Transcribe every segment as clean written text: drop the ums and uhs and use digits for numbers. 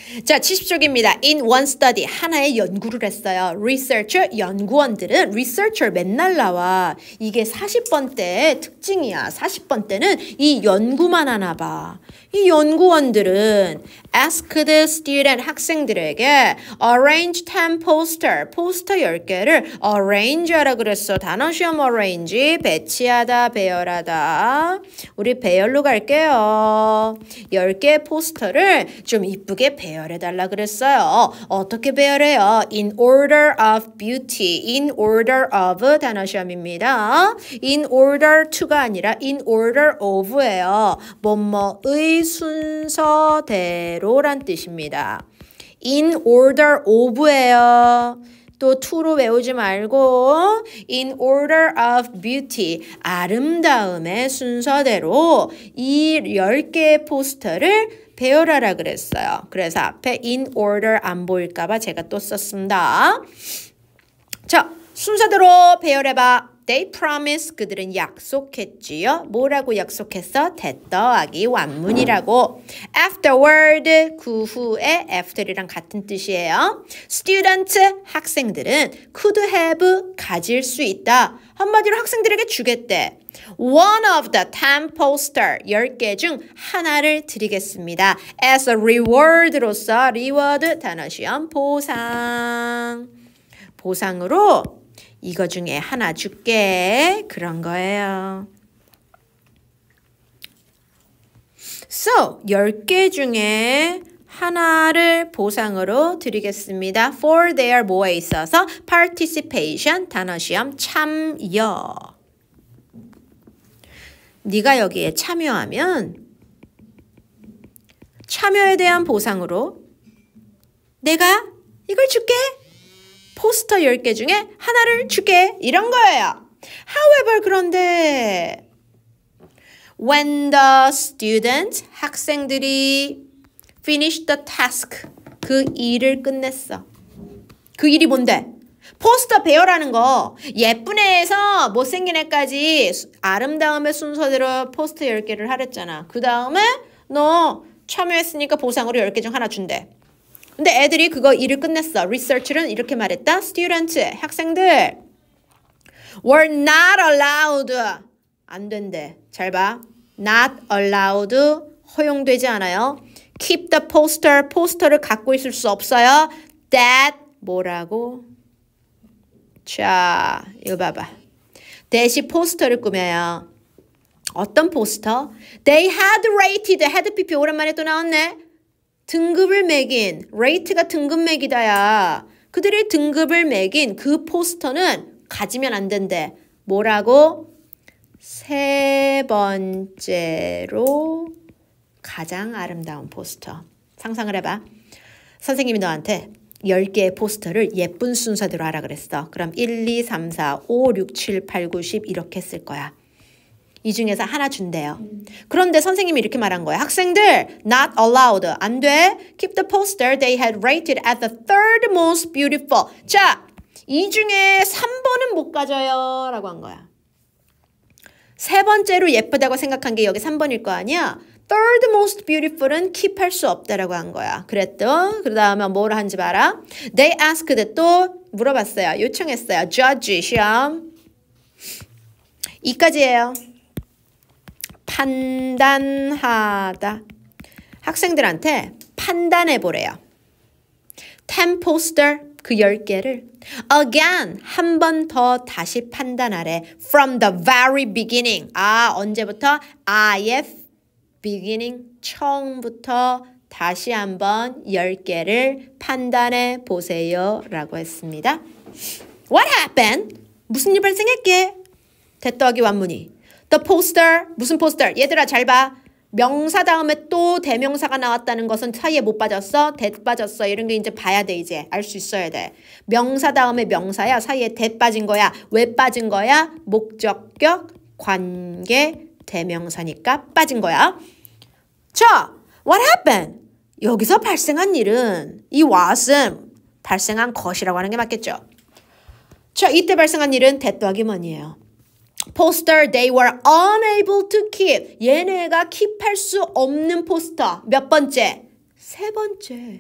자, 70쪽입니다. In one study, 하나의 연구를 했어요. Researcher, 연구원들은 researcher 맨날 나와. 이게 40번대의 특징이야. 40번대는 이 연구만 하나 봐. 이 연구원들은 asked student, 학생들에게 arrange 10 poster, 포스터 10개를 arrange 하라 그랬어. 단어 시험 arrange, 배치하다, 배열하다. 우리 배열로 갈게요. 10개의 포스터를 좀 이쁘게 배열해달라 그랬어요. 어떻게 배열해요? In order of beauty. In order of 단어 시험입니다. In order to가 아니라 in order of예요. 뭐뭐의 순서대로란 뜻입니다. In order of예요. 또 to로 외우지 말고 in order of beauty, 아름다움의 순서대로 이 10개의 포스터를 배열하라 그랬어요. 그래서 앞에 in order 안 보일까 봐 제가 또 썼습니다. 자, 순서대로 배열해봐. They promise, 그들은 약속했지요. 뭐라고 약속했어? that 더하기 완문이라고. Afterward, 그 후에 after이랑 같은 뜻이에요. Student, 학생들은 could have, 가질 수 있다. 한마디로 학생들에게 주겠대. One of the 10 poster, 10개 중 하나를 드리겠습니다. As a reward로서 reward, 단어 시험 보상. 보상으로 이거 중에 하나 줄게. 그런 거예요. So, 10개 중에 하나를 보상으로 드리겠습니다. For their 뭐에 있어서 participation, 단어 시험 참여. 네가 여기에 참여하면 참여에 대한 보상으로 내가 이걸 줄게. 포스터 10개 중에 하나를 줄게. 이런 거예요. However, 그런데 when the student, 학생들이 finish the task, 그 일을 끝냈어. 그 일이 뭔데? 포스터 배열하는 거. 예쁜 애에서 못생긴 애까지 아름다움의 순서대로 포스터 10개를 하랬잖아. 그 다음에 너 참여했으니까 보상으로 10개 중 하나 준대. 근데 애들이 그거 일을 끝냈어. 리서치는 이렇게 말했다. Student, 학생들 were not allowed. 안 된대. 잘 봐. Not allowed, 허용되지 않아요. Keep the poster, 포스터를 갖고 있을 수 없어요. That, 뭐라고? 자, 이거 봐봐. 대시 포스터를 꾸며요. 어떤 포스터? They had rated, had PP 오랜만에 또 나왔네. 등급을 매긴, rate가 등급 매기다야. 그들이 등급을 매긴 그 포스터는 가지면 안 된대. 뭐라고? 세 번째로 가장 아름다운 포스터. 상상을 해봐. 선생님이 너한테 10개의 포스터를 예쁜 순서대로 하라 그랬어. 그럼 1, 2, 3, 4, 5, 6, 7, 8, 9, 10 이렇게 쓸 거야. 이 중에서 하나 준대요. 그런데 선생님이 이렇게 말한 거예요. 학생들, not allowed. 안 돼. Keep the poster they had rated as the third most beautiful. 자, 이 중에 3번은 못 가져요. 라고 한 거야. 세 번째로 예쁘다고 생각한 게 여기 3번일 거 아니야? Third most beautiful은 keep 할 수 없다라고 한 거야. 그랬더. 그 다음에 뭐를 한지 봐라. They asked, 또 물어봤어요. 요청했어요. Judge, 시험. 이까지예요. 판단하다. 학생들한테 판단해 보래요. 10 poster, 그 10개를 again, 한 번 더 다시 판단하래. From the very beginning. 아, 언제부터? 아예 beginning, 처음부터 다시 한번 10개를 판단해 보세요. 라고 했습니다. What happened? 무슨 일 발생했게? 대더하기 완문이. The poster, 무슨 포스터? 얘들아 잘 봐. 명사 다음에 또 대명사가 나왔다는 것은 사이에 못 빠졌어? that 빠졌어? 이런 게 이제 봐야 돼. 이제 알 수 있어야 돼. 명사 다음에 명사야. 사이에 that 빠진 거야. 왜 빠진 거야? 목적격, 관계, 대명사니까 빠진 거야. 자, what happened? 여기서 발생한 일은 이 what은 발생한 것이라고 하는 게 맞겠죠. 자, 이때 발생한 일은 that 더하기 뭐니에요? 포스터 they were unable to keep. 얘네가 킵할 수 없는 포스터. 몇 번째? 세 번째.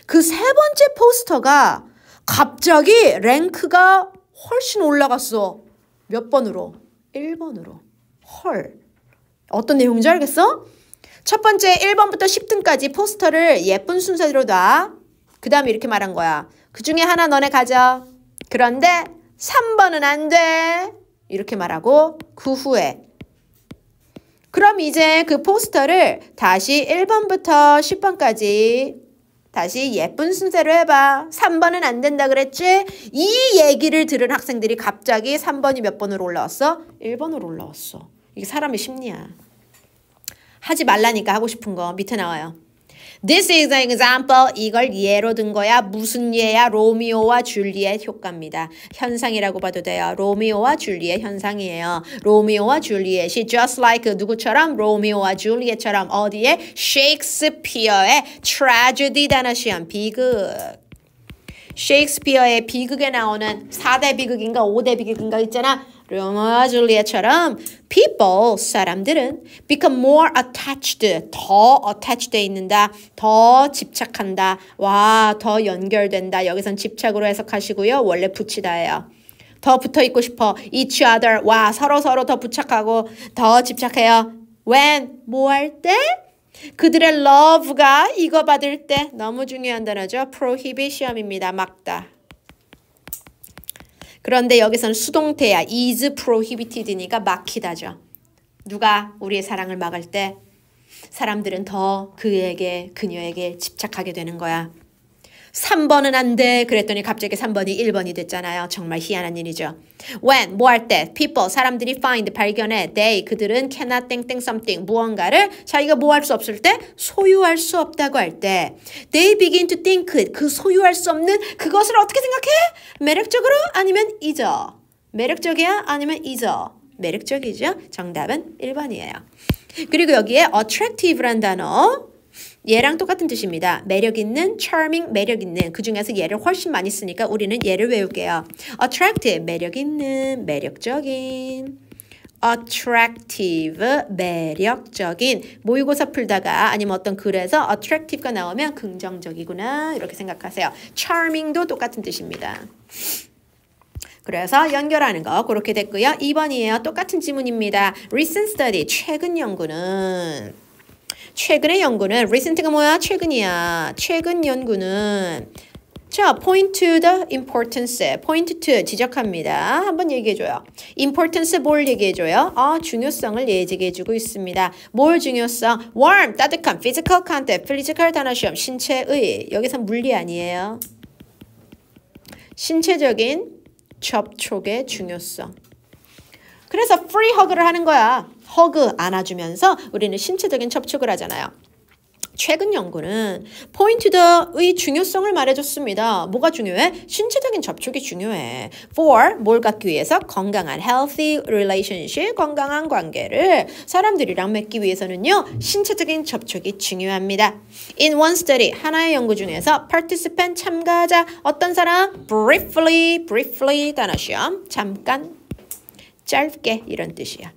그 세 번째 포스터가 갑자기 랭크가 훨씬 올라갔어. 몇 번으로? 1번으로. 헐. 어떤 내용인지 알겠어? 첫 번째 1번부터 10등까지 포스터를 예쁜 순서대로 놔. 그 다음에 이렇게 말한 거야. 그 중에 하나 너네 가져. 그런데 3번은 안 돼. 이렇게 말하고 그 후에 그럼 이제 그 포스터를 다시 1번부터 10번까지 다시 예쁜 순서로 해봐. 3번은 안 된다 그랬지? 이 얘기를 들은 학생들이 갑자기 3번이 몇 번으로 올라왔어? 1번으로 올라왔어. 이게 사람의 심리야. 하지 말라니까 하고 싶은 거 밑에 나와요. This is an example. 이걸 예로 든 거야. 무슨 예야? 로미오와 줄리엣 효과입니다. 현상이라고 봐도 돼요. 로미오와 줄리엣 현상이에요. 로미오와 줄리엣이 just like 누구처럼? 로미오와 줄리엣처럼 어디에? 셰익스피어의 트래저디 단어시험 비극. 셰익스피어의 비극에 나오는 4대 비극인가 5대 비극인가 있잖아. 로미오와 줄리엣처럼 people, 사람들은 become more attached, 더 attached 돼 있는다. 더 집착한다. 와, 더 연결된다. 여기선 집착으로 해석하시고요. 원래 붙이다예요. 더 붙어 있고 싶어. each other, 와, 서로 더 부착하고 더 집착해요. when, 뭐 할 때? 그들의 love가 이거 받을 때 너무 중요한 단어죠. prohibition입니다. 막다. 그런데 여기서는 수동태야. is prohibited니까 막히다죠. 누가 우리의 사랑을 막을 때 사람들은 더 그에게, 그녀에게 집착하게 되는 거야. 3번은 안 돼. 그랬더니 갑자기 3번이 1번이 됐잖아요. 정말 희한한 일이죠. When, 뭐 할 때, people, 사람들이 find, 발견해, they, 그들은 cannot 땡땡 something, 무언가를 자기가 뭐 할 수 없을 때, 소유할 수 없다고 할 때, they begin to think, 그 소유할 수 없는 그것을 어떻게 생각해? 매력적으로? 아니면 잊어? 매력적이야? 아니면 잊어? 매력적이죠? 정답은 1번이에요. 그리고 여기에 attractive란 단어, 얘랑 똑같은 뜻입니다. 매력 있는, charming, 매력 있는. 그 중에서 얘를 훨씬 많이 쓰니까 우리는 얘를 외울게요. attractive, 매력 있는, 매력적인. attractive, 매력적인. 모의고사 풀다가 아니면 어떤 글에서 attractive가 나오면 긍정적이구나 이렇게 생각하세요. charming도 똑같은 뜻입니다. 그래서 연결하는 거 그렇게 됐고요. 2번이에요. 똑같은 지문입니다. recent study, 최근 연구는 최근의 연구는 recent가 뭐야? 최근이야. 최근 연구는 자, point to the importance. point to 지적합니다. 한번 얘기해줘요. importance 뭘 얘기해줘요? 중요성을 얘기해주고 있습니다. 뭘 중요성? warm, 따뜻한, physical contact, physical 단어시험, 신체의. 여기서 물리 아니에요. 신체적인 접촉의 중요성. 그래서 free hug를 하는 거야. 허그 안아주면서 우리는 신체적인 접촉을 하잖아요. 최근 연구는 point to의 중요성을 말해줬습니다. 뭐가 중요해? 신체적인 접촉이 중요해. For, 뭘 갖기 위해서? 건강한 healthy relationship, 건강한 관계를 사람들이랑 맺기 위해서는요. 신체적인 접촉이 중요합니다. In one study, 하나의 연구 중에서 participant, 참가자, 어떤 사람? briefly 단어시험, 잠깐, 짧게 이런 뜻이야.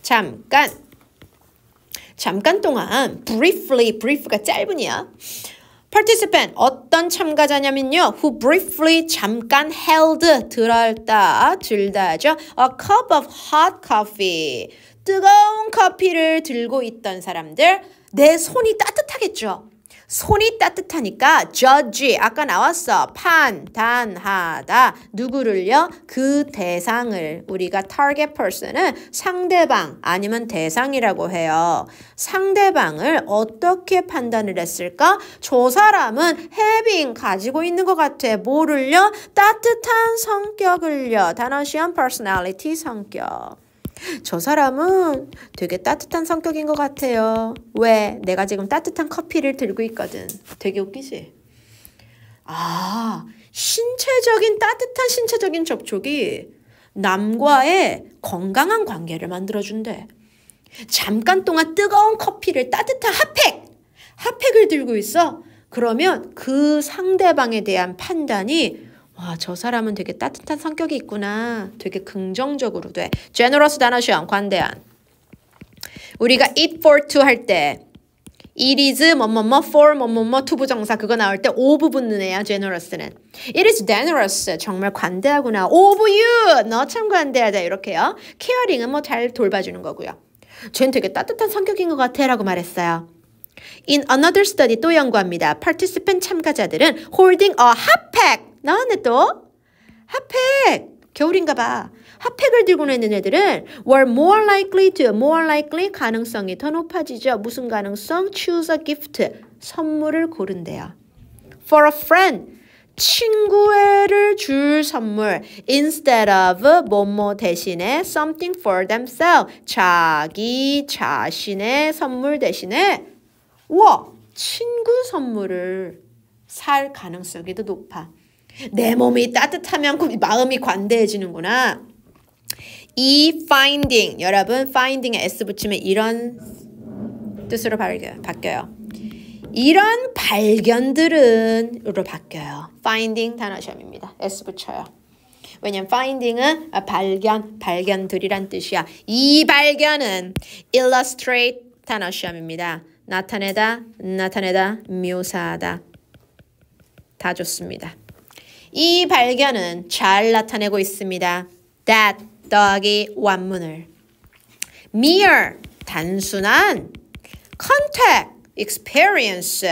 잠깐 동안 brief가 짧으냐? participant 어떤 참가자냐면요. who briefly 잠깐 held 들었다 들다죠. a cup of hot coffee 뜨거운 커피를 들고 있던 사람들 내 손이 따뜻하겠죠. 손이 따뜻하니까 judge 아까 나왔어. 판단하다. 누구를요? 그 대상을 우리가 target person은 상대방 아니면 대상이라고 해요. 상대방을 어떻게 판단을 했을까? 저 사람은 having 가지고 있는 것 같아. 뭐를요? 따뜻한 성격을요. 단어시험 personality 성격. 저 사람은 되게 따뜻한 성격인 것 같아요. 왜? 내가 지금 따뜻한 커피를 들고 있거든. 되게 웃기지? 따뜻한 신체적인 접촉이 남과의 건강한 관계를 만들어준대. 잠깐 동안 뜨거운 커피를 따뜻한 핫팩을 들고 있어. 그러면 그 상대방에 대한 판단이 와, 저 사람은 되게 따뜻한 성격이 있구나. 되게 긍정적으로 돼. generous 단어시험, 관대한. 우리가 eat for two 할 때 It is 뭐뭐뭐 for 뭐뭐뭐 투부정사 그거 나올 때 of 붙는 애야 generous는. It is generous 정말 관대하구나. of you 너 참 관대하다 이렇게요. caring은 뭐 잘 돌봐주는 거고요. 쟨 되게 따뜻한 성격인 것 같아 라고 말했어요. In another study 또 연구합니다. participant 참가자들은 holding a 핫팩 나왔네 또 핫팩 겨울인가 봐. 핫팩을 들고 있는 애들은 were more likely 가능성이 더 높아지죠. 무슨 가능성? choose a gift 선물을 고른대요. for a friend 친구애를 줄 선물 instead of 뭐뭐 대신에 something for themselves 자기 자신의 선물 대신에 와 친구 선물을 살 가능성이 더 높아. 내 몸이 따뜻하면 마음이 관대해지는구나. 이 finding 여러분 finding에 s 붙이면 이런 뜻으로 바뀌어요. 이런 발견들은으로 바뀌어요. finding 단어 시험입니다. s 붙여요. 왜냐면 finding은 발견들이란 뜻이야. 이 발견은 illustrate 단어 시험입니다. 나타내다, 묘사하다. 다 좋습니다. 이 발견은 잘 나타내고 있습니다. that 더하기 원문을 mere 단순한 contact experience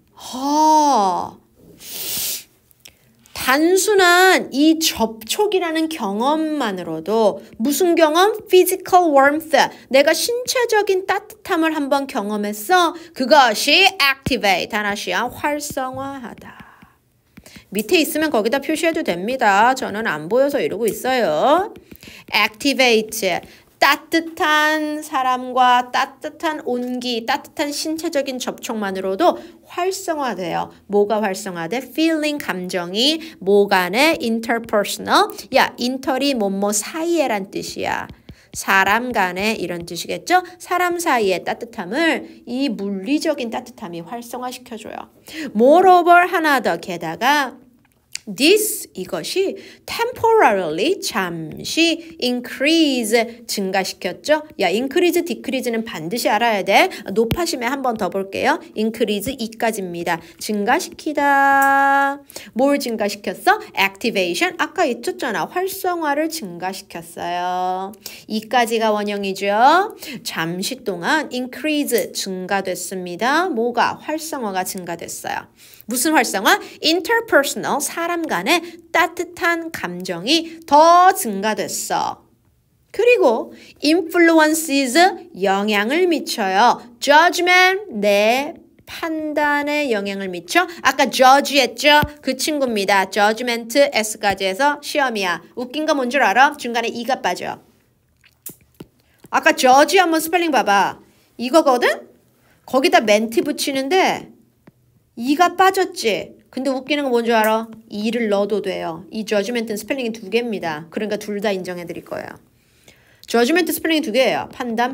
단순한 이 접촉이라는 경험만으로도 무슨 경험? physical warmth 내가 신체적인 따뜻함을 한번 경험했어. 그것이 activate 단어시야 활성화하다. 밑에 있으면 거기다 표시해도 됩니다. 저는 안 보여서 이러고 있어요. activate 따뜻한 사람과 따뜻한 온기, 따뜻한 신체적인 접촉만으로도 활성화돼요. 뭐가 활성화돼? feeling 감정이 뭐 간에 interpersonal 야 인터리 뭐뭐 사이에란 뜻이야. 사람 간에 이런 뜻이겠죠? 사람 사이의 따뜻함을 이 물리적인 따뜻함이 활성화시켜줘요. moreover 하나 더 게다가 this 이것이 temporarily 잠시 increase 증가시켰죠. 야 increase decrease는 반드시 알아야 돼. 높아심에 한 번 더 볼게요. increase 이까지입니다. 증가시키다. 뭘 증가시켰어? activation 아까 있었잖아. 활성화를 증가시켰어요. 이까지가 원형이죠. 잠시 동안 increase 증가됐습니다. 뭐가? 활성화가 증가됐어요. 무슨 활성화? interpersonal 사람 간의 따뜻한 감정이 더 증가됐어. 그리고 influences 영향을 미쳐요. judgment 내 판단에 영향을 미쳐. 아까 judge 했죠? 그 친구입니다. judgment s까지 해서 시험이야. 웃긴 거 뭔 줄 알아? 중간에 e가 빠져. 아까 judge 한번 스펠링 봐봐. 이거거든? 거기다 멘트 붙이는데 이가 빠졌지. 근데 웃기는 거 뭔지 알아? 이를 넣어도 돼요. 이 judgment는 스펠링이 두 개입니다. 그러니까 둘 다 인정해 드릴 거예요. judgment 스펠링이 두 개예요. 판단.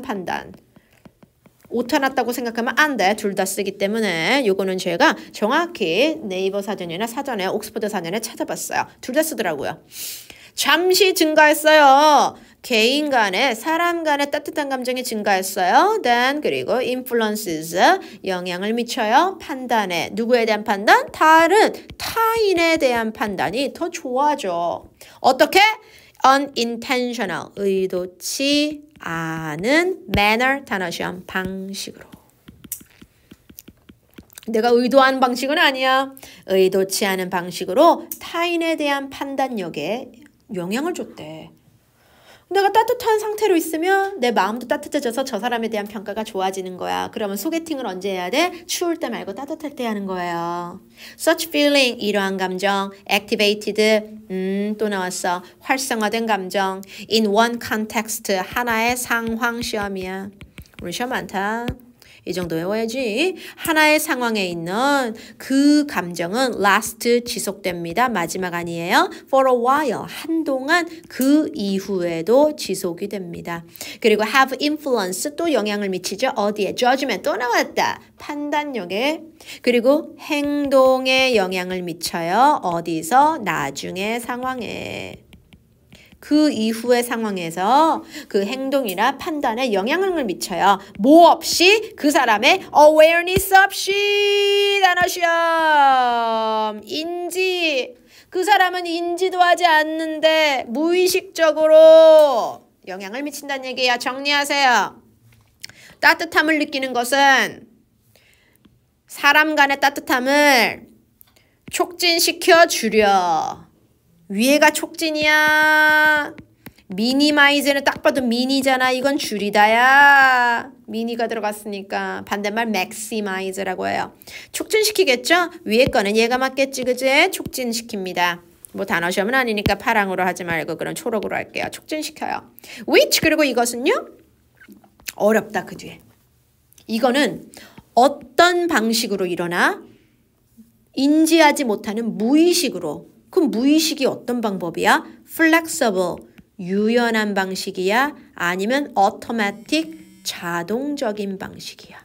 오타 났다고 생각하면 안 돼. 둘 다 쓰기 때문에 요거는 제가 정확히 네이버 사전이나 사전에 옥스퍼드 사전에 찾아봤어요. 둘 다 쓰더라고요. 잠시 증가했어요. 개인 간에 사람 간의 따뜻한 감정이 증가했어요. then 그리고 influences 영향을 미쳐요. 판단에 누구에 대한 판단? 다른 타인에 대한 판단이 더 좋아져. 어떻게? unintentional 의도치 않은 manner 단어 시험 방식으로. 내가 의도한 방식은 아니야. 의도치 않은 방식으로 타인에 대한 판단력에 영향을 줬대. 내가 따뜻한 상태로 있으면 내 마음도 따뜻해져서 저 사람에 대한 평가가 좋아지는 거야. 그러면 소개팅을 언제 해야 돼? 추울 때 말고 따뜻할 때 하는 거예요. Such feeling, 이러한 감정. Activated, 또 나왔어. 활성화된 감정. In one context, 하나의 상황 시험이야. 우리 시험 많다. 이 정도 외워야지. 하나의 상황에 있는 그 감정은 last 지속됩니다. 마지막 아니에요. For a while 한동안 그 이후에도 지속이 됩니다. 그리고 have influence 또 영향을 미치죠. 어디에? judgment 또 나왔다. 판단력에. 그리고 행동에 영향을 미쳐요. 어디서? 나중에 상황에. 그 이후의 상황에서 그 행동이나 판단에 영향을 미쳐요. 뭐 없이? 그 사람의 awareness 없이 단어 시험. 인지. 그 사람은 인지도 하지 않는데 무의식적으로 영향을 미친다는 얘기야. 정리하세요. 따뜻함을 느끼는 것은 사람 간의 따뜻함을 촉진시켜 주려. 위에가 촉진이야. 미니마이즈는 딱 봐도 미니잖아. 이건 줄이다야. 미니가 들어갔으니까 반대말 맥시마이즈라고 해요. 촉진시키겠죠? 위에 거는 얘가 맞겠지, 그지? 촉진시킵니다. 뭐 단어 시험은 아니니까 파랑으로 하지 말고 그럼 초록으로 할게요. 촉진시켜요. which 그리고 이것은요? 어렵다 그 뒤에. 이거는 어떤 방식으로 일어나? 인지하지 못하는 무의식으로. 그 무의식이 어떤 방법이야? flexible, 유연한 방식이야? 아니면 automatic, 자동적인 방식이야?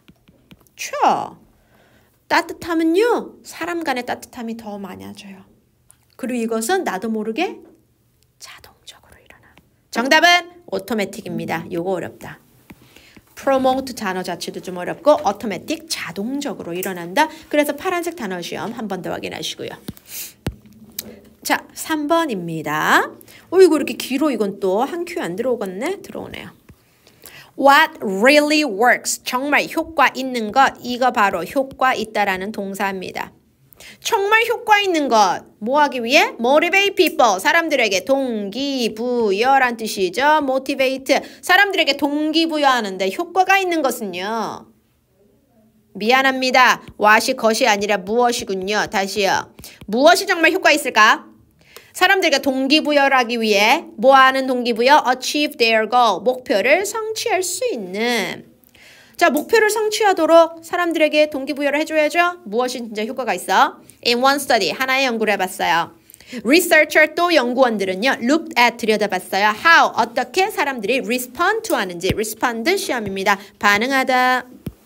따뜻함은요. 사람 간의 따뜻함이 더 많아져요. 그리고 이것은 나도 모르게 자동적으로 일어나. 정답은 automatic입니다. 요거 어렵다. promote 단어 자체도 좀 어렵고 automatic 자동적으로 일어난다. 그래서 파란색 단어 시험 한 번 더 확인하시고요. 자, 3번입니다. 어이구 이렇게 길어. 이건 또 한 큐 안 들어오겠네? 들어오네요. What really works. 정말 효과 있는 것. 이거 바로 효과 있다라는 동사입니다. 정말 효과 있는 것. 뭐 하기 위해? Motivate people. 사람들에게 동기부여란 뜻이죠. Motivate. 사람들에게 동기부여하는데 효과가 있는 것은요. 미안합니다. what이 것이 아니라 무엇이군요. 다시요. 무엇이 정말 효과 있을까? 사람들에게 동기부여를 하기 위해 뭐 하는 동기부여? Achieve their goal. 목표를 성취할 수 있는. 자, 목표를 성취하도록 사람들에게 동기부여를 해줘야죠. 무엇이 진짜 효과가 있어? In one study, 하나의 연구를 해봤어요. Researcher 또 연구원들은요. Looked at, 들여다봤어요. How, 어떻게 사람들이 respond to 하는지. respond 시험입니다. 반응하다.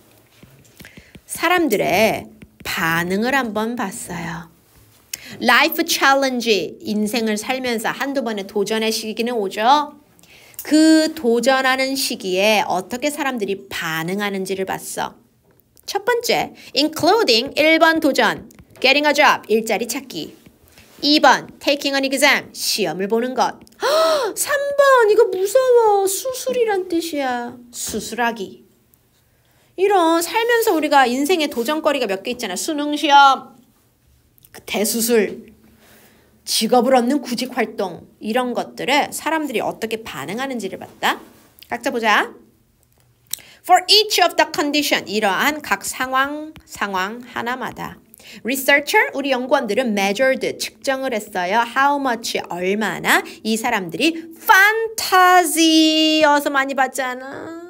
사람들의 반응을 한번 봤어요. Life challenge, 인생을 살면서 한두 번의 도전의 시기는 오죠. 그 도전하는 시기에 어떻게 사람들이 반응하는지를 봤어. 첫 번째, including 1번 도전, getting a job, 일자리 찾기. 2번, taking an exam, 시험을 보는 것. 3번, 이거 무서워. 수술이란 뜻이야. 수술하기. 이런 살면서 우리가 인생의 도전거리가 몇 개 있잖아. 수능 시험, 대수술, 직업을 얻는 구직 활동 이런 것들에 사람들이 어떻게 반응하는지를 봤다. 각자 보자. For each of the condition, 이러한 각 상황 하나마다. Researcher, 우리 연구원들은 measured, 측정을 했어요. How much, 얼마나 이 사람들이 fantasy, 어서 많이 봤잖아.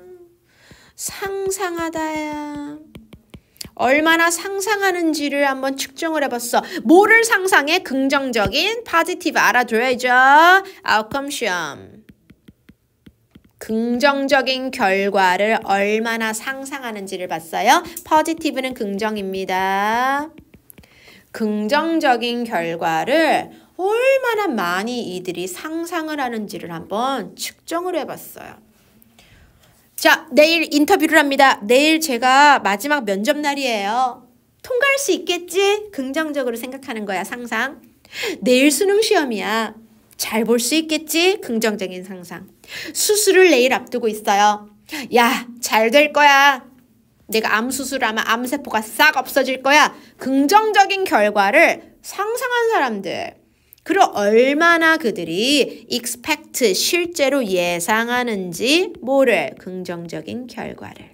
상상하다야. 얼마나 상상하는지를 한번 측정을 해봤어. 뭐를 상상해? 긍정적인, positive 알아둬야죠. outcome 시험. 긍정적인 결과를 얼마나 상상하는지를 봤어요. positive는 긍정입니다. 긍정적인 결과를 얼마나 많이 이들이 상상을 하는지를 한번 측정을 해봤어요. 자, 내일 인터뷰를 합니다. 내일 제가 마지막 면접 날이에요. 통과할 수 있겠지? 긍정적으로 생각하는 거야, 상상. 내일 수능 시험이야. 잘 볼 수 있겠지? 긍정적인 상상. 수술을 내일 앞두고 있어요. 야, 잘 될 거야. 내가 암 수술하면 암세포가 싹 없어질 거야. 긍정적인 결과를 상상한 사람들. 그리고 얼마나 그들이 expect, 실제로 예상하는지 뭐를? 긍정적인 결과를.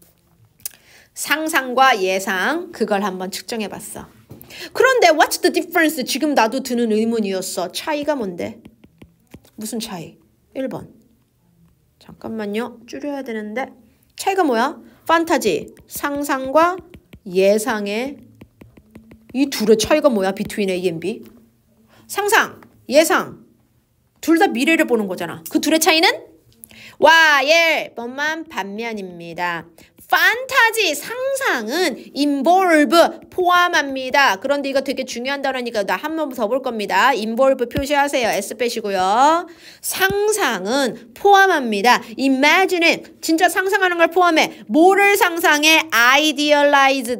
상상과 예상, 그걸 한번 측정해봤어. 그런데 what's the difference? 지금 나도 드는 의문이었어. 차이가 뭔데? 무슨 차이? 1번. 잠깐만요. 줄여야 되는데. 차이가 뭐야? 판타지, 상상과 예상의 이 둘의 차이가 뭐야? between A and B? 상상, 예상 둘 다 미래를 보는 거잖아. 그 둘의 차이는 Y의 번만 반면입니다. 판타지 상상은 involve 포함합니다. 그런데 이거 되게 중요한 단어니까 나 한 번 더 볼 겁니다. involve 표시하세요. S 빼시고요. 상상은 포함합니다. imagine은 진짜 상상하는 걸 포함해. 뭐를 상상해? idealized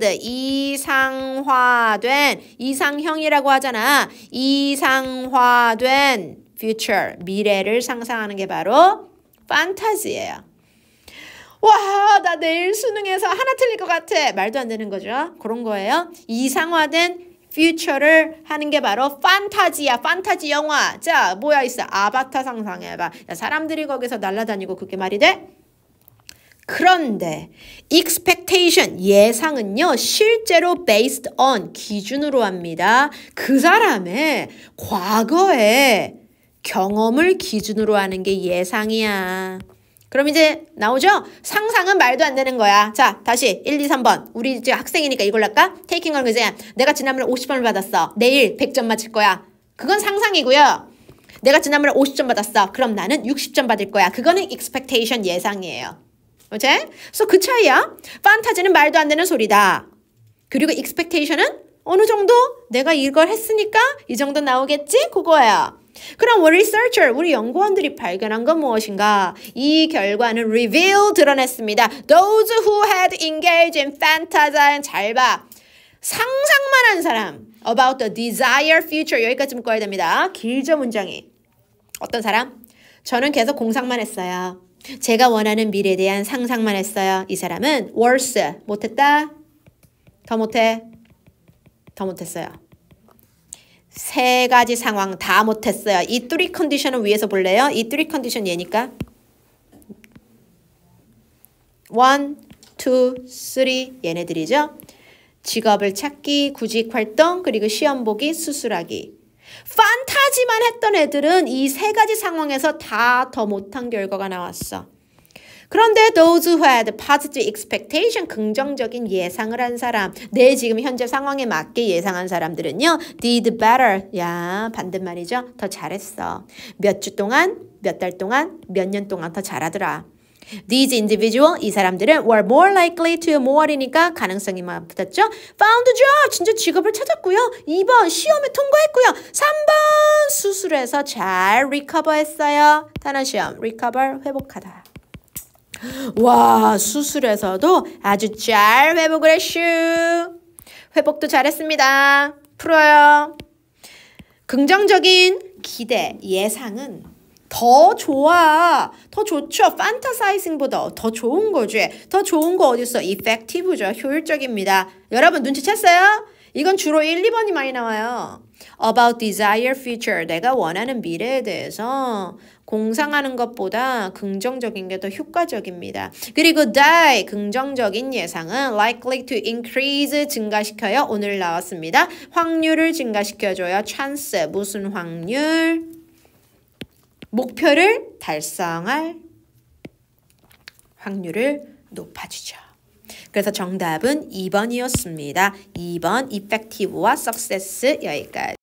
이상화된 이상형이라고 하잖아. 이상화된 future 미래를 상상하는 게 바로 판타지예요. 와, 나 내일 수능에서 하나 틀릴 것 같아. 말도 안 되는 거죠. 그런 거예요. 이상화된 퓨처를 하는 게 바로 판타지야. 판타지 영화. 자, 뭐야 있어? 아바타 상상해봐. 야, 사람들이 거기서 날아다니고 그게 말이 돼? 그런데 expectation, 예상은요. 실제로 based on, 기준으로 합니다. 그 사람의 과거의 경험을 기준으로 하는 게 예상이야. 그럼 이제 나오죠? 상상은 말도 안 되는 거야. 자, 다시 1, 2, 3번. 우리 이제 학생이니까 이걸로 할까? 테이킹 on exam. 내가 지난번에 50점을 받았어. 내일 100점 맞을 거야. 그건 상상이고요. 내가 지난번에 50점 받았어. 그럼 나는 60점 받을 거야. 그거는 expectation, 예상이에요. 그치? 그래서 그 차이야. 판타지는 말도 안 되는 소리다. 그리고 expectation은 어느 정도 내가 이걸 했으니까 이 정도 나오겠지? 그거야. 그럼 researcher, 우리 연구원들이 발견한 건 무엇인가? 이 결과는 reveal, 드러냈습니다. Those who had engaged in fantasy, 잘 봐. 상상만 한 사람. About the desired future, 여기까지 묶어야 됩니다. 길죠, 문장이. 어떤 사람? 저는 계속 공상만 했어요. 제가 원하는 미래에 대한 상상만 했어요. 이 사람은 worse, 못했다? 더 못해? 더 못했어요. 세 가지 상황 다 못했어요. 이 3 컨디션은 위에서 볼래요? 이 3 컨디션 얘니까 1, 2, 3 얘네들이죠. 직업을 찾기, 구직 활동, 그리고 시험 보기, 수술하기. 판타지만 했던 애들은 이 세 가지 상황에서 다 더 못한 결과가 나왔어. 그런데 those who had positive expectation, 긍정적인 예상을 한 사람, 내 지금 현재 상황에 맞게 예상한 사람들은요, did better. 야, 반대말이죠. 더 잘했어. 몇 주 동안, 몇 달 동안, 몇 년 동안 더 잘하더라. These individual, 이 사람들은 were more likely to more이니까 가능성이 붙었죠. Found job, 진짜 직업을 찾았고요. 2번, 시험에 통과했고요. 3번, 수술해서 잘 recover했어요. 단어 시험, recover, 회복하다. 와, 수술에서도 아주 잘 회복을 했슈. 회복도 잘했습니다. 풀어요. 긍정적인 기대, 예상은 더 좋아. 더 좋죠. 판타사이징보다 더 좋은 거지. 더 좋은 거 어딨어? effective죠. 효율적입니다. 여러분 눈치챘어요? 이건 주로 1, 2번이 많이 나와요. About desired future. 내가 원하는 미래에 대해서 공상하는 것보다 긍정적인 게 더 효과적입니다. 그리고 die, 긍정적인 예상은 likely to increase, 증가시켜요. 오늘 나왔습니다. 확률을 증가시켜줘요. chance, 무슨 확률? 목표를 달성할 확률을 높아주죠. 그래서 정답은 2번이었습니다. 2번 effective와 success 여기까지.